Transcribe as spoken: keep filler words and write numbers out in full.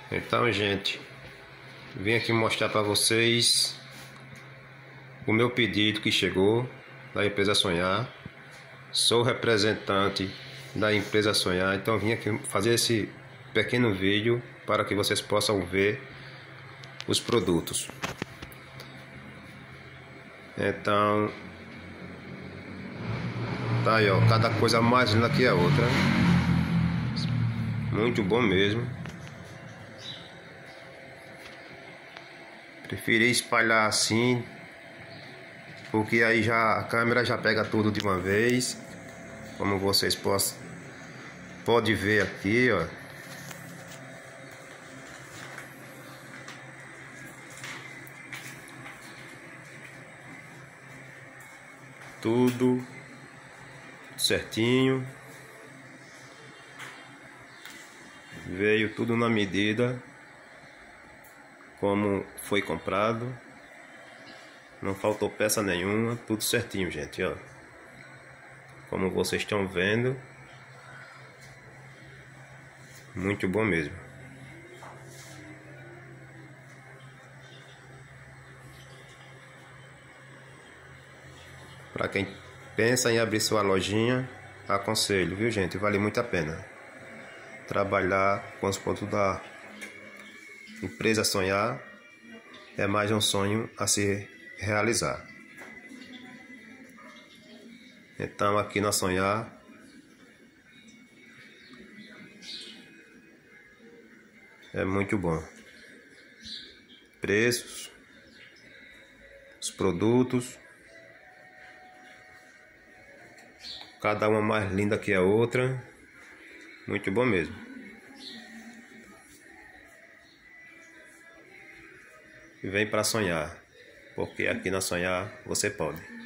Então, gente, vim aqui mostrar para vocês o meu pedido que chegou da empresa Sonhar. Sou representante da empresa Sonhar, então vim aqui fazer esse pequeno vídeo para que vocês possam ver os produtos. Então, tá aí, ó, cada coisa mais linda que a outra. Muito bom mesmo. Preferi espalhar assim, porque aí já a câmera já pega tudo de uma vez. Como vocês possam pode ver aqui, ó. Tudo certinho. Veio tudo na medida como foi comprado. Não faltou peça nenhuma, tudo certinho, gente, ó. Como vocês estão vendo. Muito bom mesmo. Para quem pensa em abrir sua lojinha, aconselho, viu, gente? Vale muito a pena trabalhar com os produtos da empresa Sonhar. É mais um sonho a se realizar. Então, aqui na Sonhar, é muito bom. Preços, os produtos, cada uma mais linda que a outra. Muito bom mesmo. Vem para sonhar, porque aqui na Sonhar você pode.